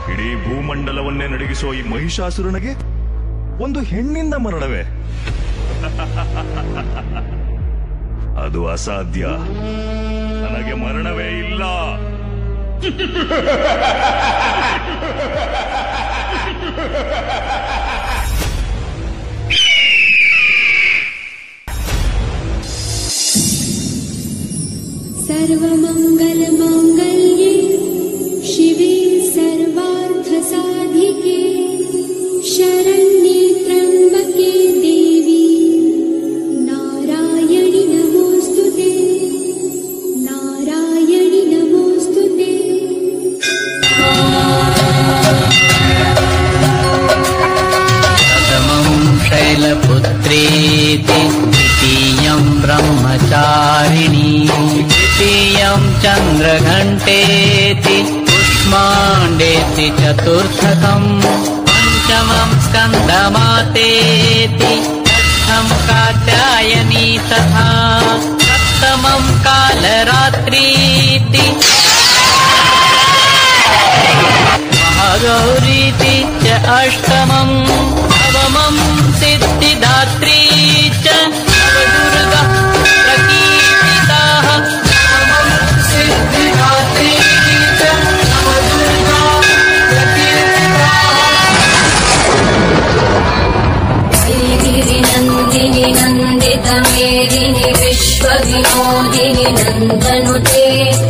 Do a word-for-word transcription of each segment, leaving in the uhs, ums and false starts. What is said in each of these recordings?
ಇಡೀ ಭೂಮಂಡಲವನ್ನೇ ನಡಗಿಸುವ ಈ ಮಹಿಷಾಸುರನಿಗೆ ಒಂದು ಹೆಣ್ಣಿಂದ ಮರಣವೇ? ಅದು ಅಸಾಧ್ಯ. ನನಗೆ ಮರಣವೇ ಇಲ್ಲ. सर्वमंगल मांगल्ये शिवे सर्वार्थ साधिके शरण्ये त्र्यंबके देवी नारायणि नमोस्तुते नारायणि नमोस्तुते। प्रथमं शैलपुत्रेति द्वितीयं ब्रह्मचारिणी तृतीयं चन्द्रघण्टेति कुष्माण्डेति चतुर्थकम् पंचमं स्कन्दमातेति षष्ठं कात्यायनी तथा सप्तमं कालरात्रीति महागौरीति च अष्टमं नवमं सिद्धिदात्री च नवदुर्गा प्रकीर्तिताः नवमं सिद्धिदात्री च नवदुर्गा प्रकीर्तिताः। श्रीगिरिनन्दिनि नन्दितमेदिनि विश्वविनोदिनि नन्दनुते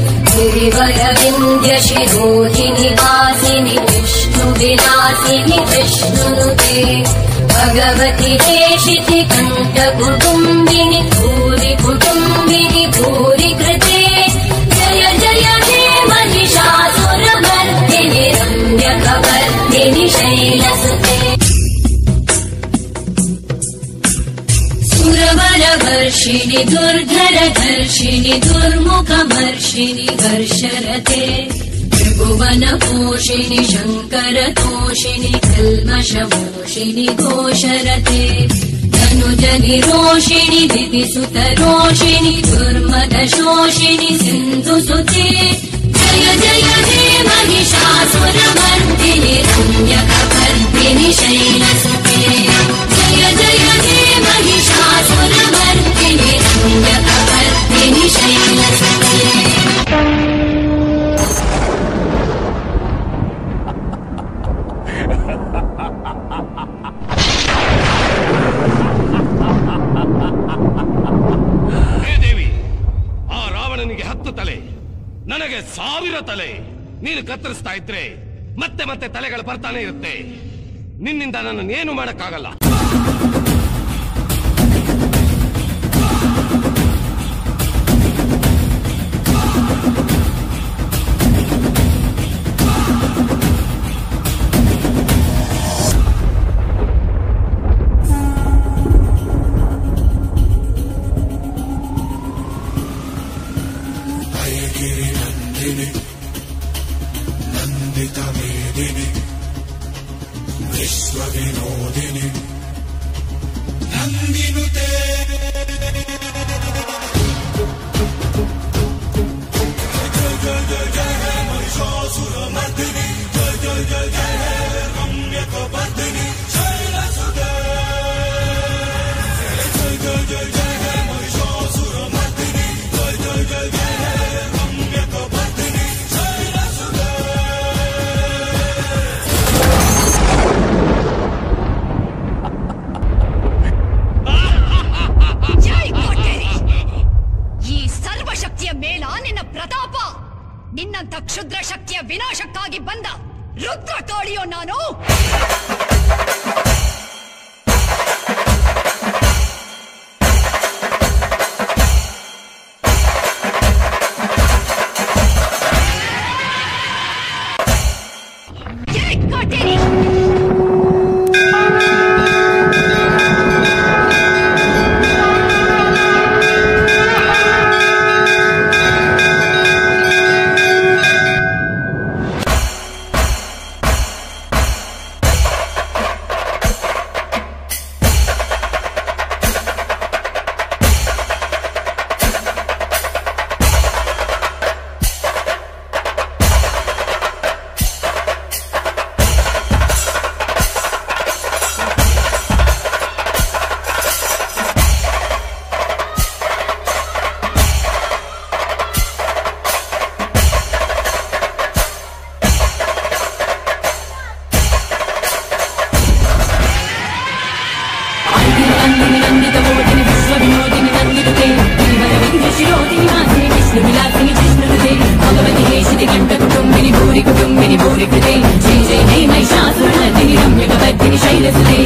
गिरिवरविन्द्यशिरोधिनि वासिनि विष्णुविलासिनि विष्णुनुते भगवति देशिति कण्ठकुटुम्बिनि भूरि कुटुम्बिनि भूरि कृते जय जय हे महिषासुरमर्दिनि रम्यकवर्दिनि शैलसुते सुरवरवर्षिणि दुर्धरधर्षिणि दुर्मुखमर्षिणि वर्षरते त्रिभुवनपोषिणि शङ्करतोषिणि कल्मषमोषिणि घोषरते धनुजनिरोषिणि दिविसुतरोषिणि दुर्मदशोषिणि सिन्धुसुते जय जय हे महिषासुरमर्दिनि रम्यकवर्दिनि शैलसुते जय जय हे महिषासुरमर्दिनि रम्यकवर्दिनि शैलसुते। ನನಗೆ ಸಾವಿರ ತಲೆ. ನೀನು ಕತ್ತರಿಸ್ತಾ ಇದ್ರೆ ಮತ್ತೆ ಮತ್ತೆ ತಲೆಗಳು ಬರ್ತಾನೆ ಇರುತ್ತೆ. ನಿನ್ನಿಂದ ನನ್ನನ್ನು ಏನು ಮಾಡಕ್ಕಾಗಲ್ಲ. नन्दितमेदिनि विश्वविनोदिनि नन्दिनुते जय जय जय जय हे महिषासुरमर्दिनि जय जय जय जय हे रम्यकवर्दिनि शैलसुते जय जय जय जय हे महिषासुरमर्दिनि जय जय जय जय हे रम्यकवर्दिनि शैलसुते। ಪ್ರತಾಪ ನಿನ್ನಂತ ಕ್ಷುದ್ರ ಶಕ್ತಿಯ ವಿನಾಶಕ್ಕಾಗಿ ಬಂದ ರುದ್ರ ತೋಳಿಯೋ ನಾನು. गंट कुटुंबिनी भूरि कुटुंबिनी भूरि कृते जय जय हे महिषासुरमर्दिनि रम्यकपर्दिनि शैलसुते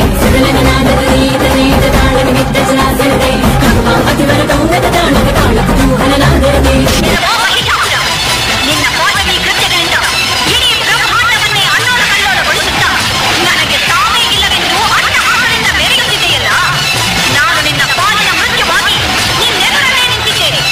सकलगणादनीतनेततालनिमित्तजलासरते कङ्काम् अतिवरदौलततालकतालकुतूहलनादरते ನಿನ್ನ ಪಾದವಿ ಕೃತ್ಯಗಳಿಂದ ಇಡೀ ಬ್ರಹ್ಮಾಂಡವನ್ನೇ ಅನ್ನೋಲ ಕಲ್ಲೋಲಗೊಳಿಸುತ್ತಾ ನನಗೆ ತಾವೇ ಇಲ್ಲವೆಂದು ಅಟ್ಟಹಾಸದಿಂದ ಮೆರೆಯುತ್ತಿದೆಯಲ್ಲ, ನಾನು ನಿನ್ನ ಪಾಲಿನ ಮೃತ್ಯುವಾಗಿ ನಿನ್ನೆದುರಲ್ಲೇ ನಿಂತಿದ್ದೇನೆ.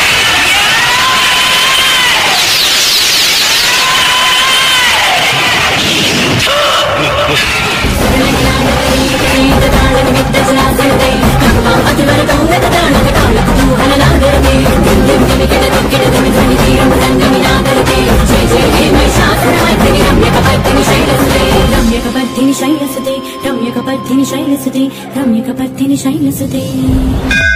तालनिमित्तजलासरते कङ्काम् अतिवरदौलततालकतालकुतूहलनादरते दिव्यमिकिटदिक्किटदिमि ध्वनितीरमृदङ्गमिनादरते जय जय हे महिषासुरमर्दिनि रम्यकपर्दिनि शैलसुते रम्यकपर्दिनि शैलसुते रम्यकपर्दिनि शैलसुते रम्यकपर्दिनि शैलसुते